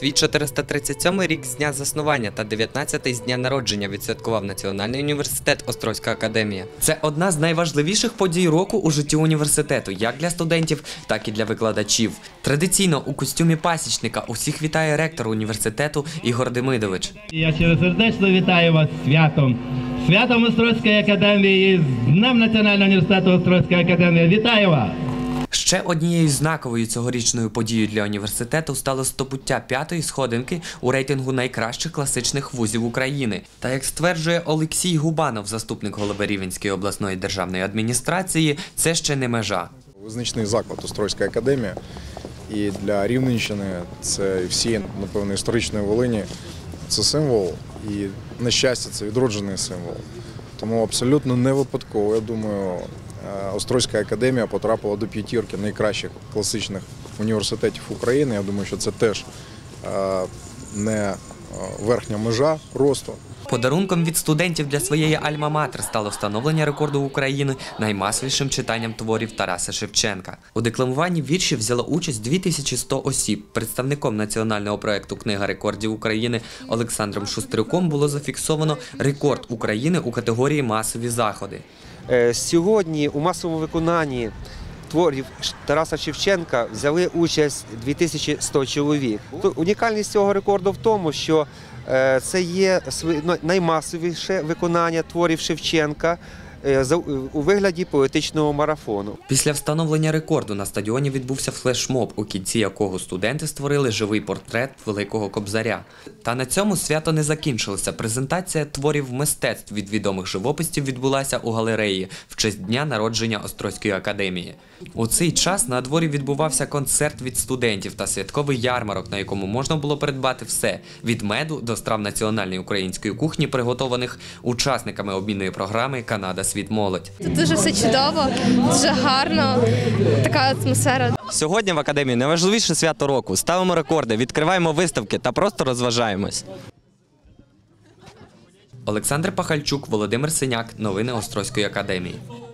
Свій 437-й рік з дня заснування та 19-й з дня народження відсвяткував Національний університет Острозька академія. Це одна з найважливіших подій року у житті університету, як для студентів, так і для викладачів. Традиційно у костюмі пасічника усіх вітає ректор університету Ігор Демидович. Я щиросердечно вітаю вас з святом. Святом Острозької академії, з Днем Національного університету Острозька академія. Вітаю вас! Ще однією знаковою цьогорічною подією для університету стало здобуття 5-ї сходинки у рейтингу найкращих класичних вузів України. Та, як стверджує Олексій Губанов, заступник голови Рівненської обласної державної адміністрації, це ще не межа. Визначний заклад Острозька академія. І для Рівненщини, це і всі, напевно, історичної Волині, це символ. І, на щастя, це відроджений символ. Тому абсолютно не випадково, я думаю, Острозька академія потрапила до п'ятірки найкращих класичних університетів України. Я думаю, що це теж не верхня межа росту. Подарунком від студентів для своєї альма-матер стало встановлення рекорду України наймасовішим читанням творів Тараса Шевченка. У декламуванні віршів взяло участь 2100 осіб. Представником національного проєкту «Книга рекордів України» Олександром Шустрюком було зафіксовано рекорд України у категорії «Масові заходи». Сьогодні у масовому виконанні творів Тараса Шевченка взяли участь 2100 чоловік. Унікальність цього рекорду в тому, що це є наймасовіше виконання творів Шевченка у вигляді поетичного марафону. Після встановлення рекорду на стадіоні відбувся флешмоб, у кінці якого студенти створили живий портрет Великого Кобзаря. Та на цьому свято не закінчилося. Презентація творів мистецтв від відомих живописців відбулася у галереї в честь дня народження Острозької академії. У цей час на дворі відбувався концерт від студентів та святковий ярмарок, на якому можна було придбати все – від меду до страв національної української кухні, приготованих учасниками обмінної програми «Канада. Світ молодь». Тут дуже все чудово, дуже гарно, така атмосфера. Сьогодні в академії найважливіше свято року. Ставимо рекорди, відкриваємо виставки та просто розважаємось. Олександр Пахальчук, Володимир Синяк. Новини Острозької академії.